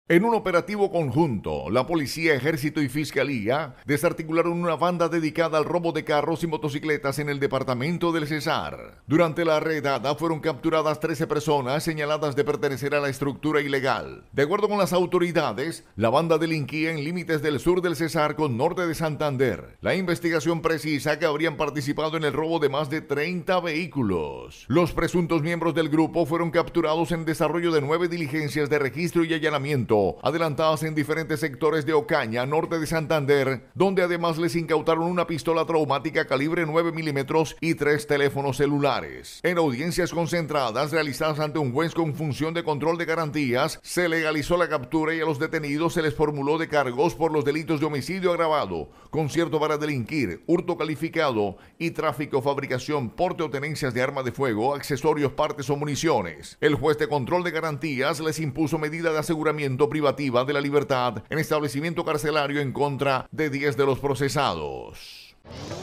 En un operativo conjunto, la policía, ejército y fiscalía desarticularon una banda dedicada al robo de carros y motocicletas en el departamento del Cesar. Durante la redada fueron capturadas 13 personas señaladas de pertenecer a la estructura ilegal. De acuerdo con las autoridades, la banda delinquía en límites del sur del Cesar con norte de Santander. La investigación precisa que habrían participado en el robo de más de 30 vehículos. Los presuntos miembros del grupo fueron capturados en desarrollo de 9 diligencias de registro y allanamiento adelantadas en diferentes sectores de Ocaña, norte de Santander, donde además les incautaron una pistola traumática calibre 9 milímetros y 3 teléfonos celulares. En audiencias concentradas realizadas ante un juez con función de control de garantías, se legalizó la captura y a los detenidos se les formuló de cargos por los delitos de homicidio agravado, concierto para delinquir, hurto calificado y tráfico, fabricación, porte o tenencias de arma de fuego, accesorios, partes o municiones. El juez de control de garantías les impuso medida de aseguramiento privativa de la libertad en establecimiento carcelario en contra de 10 de los procesados.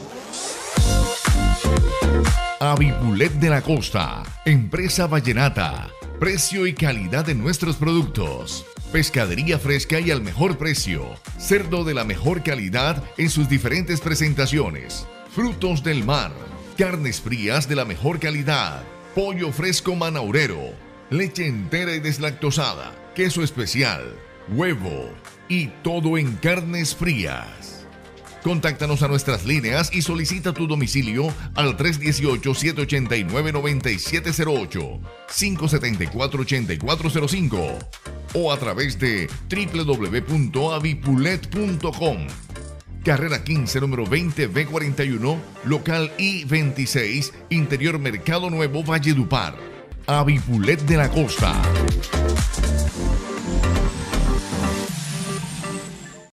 Avipulet de la Costa, empresa vallenata, precio y calidad de nuestros productos. Pescadería fresca y al mejor precio, cerdo de la mejor calidad en sus diferentes presentaciones, frutos del mar, carnes frías de la mejor calidad, pollo fresco manaurero, leche entera y deslactosada, queso especial, huevo y todo en carnes frías. Contáctanos a nuestras líneas y solicita tu domicilio al 318-789-9708, 574-8405 o a través de www.avipulet.com. Carrera 15, número 20B41, local I-26, Interior Mercado Nuevo, Valledupar. Avipulet de la Costa.